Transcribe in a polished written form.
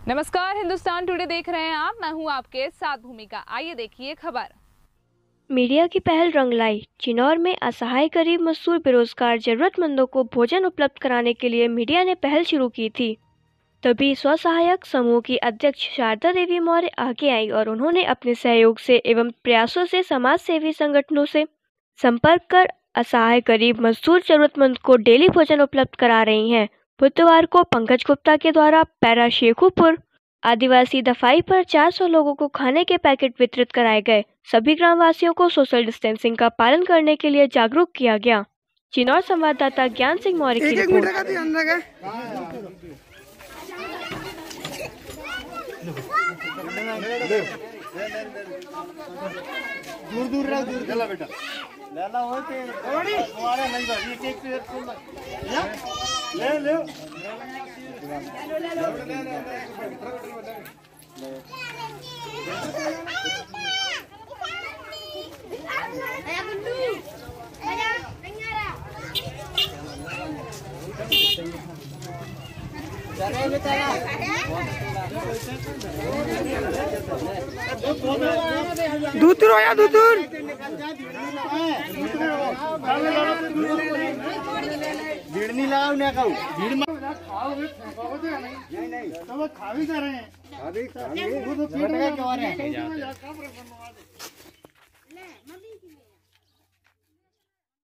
नमस्कार, हिंदुस्तान टुडे देख रहे हैं आप। मैं हूं आपके साथ भूमिका। आइए देखिए खबर। मीडिया की पहल रंग लाई। चिन्नौर में असहाय गरीब मजदूर बेरोजगार जरूरतमंदों को भोजन उपलब्ध कराने के लिए मीडिया ने पहल शुरू की थी। तभी स्वसहायक समूह की अध्यक्ष शारदा देवी मौर्य आगे आई और उन्होंने अपने सहयोग से एवं प्रयासों से समाज सेवी संगठनों से संपर्क कर असहाय गरीब मजदूर जरूरतमंद को डेली भोजन उपलब्ध करा रही हैं। बुधवार को पंकज गुप्ता के द्वारा पैरा शेखुपुर आदिवासी दफाई पर 400 लोगों को खाने के पैकेट वितरित कराए गए। सभी ग्रामवासियों को सोशल डिस्टेंसिंग का पालन करने के लिए जागरूक किया गया। चिन्नौर संवाददाता ज्ञान सिंह मौर्य की रिपोर्ट। दूर दूर रहो, दूर चला बेटा लेला हो ते तुम्हारे नहीं भाई एक एक प्लेट फुल ले ले ayo bundu ayo dengar चले बेटा दूर दूर आया दूर दूर भीड़ नहीं लगाओ ना खाओ भीड़ में खाओ नहीं नहीं तो वो खा भी कर रहे हैं वो तो पेट में क्या हो रहा है।